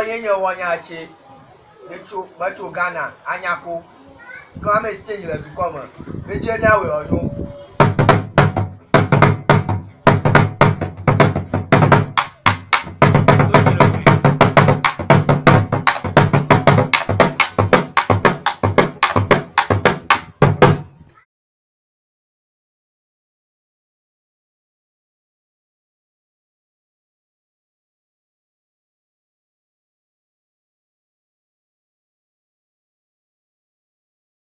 Yenye Wornyah Bacho Ghana, Anyako, come exchange to come. Virginia will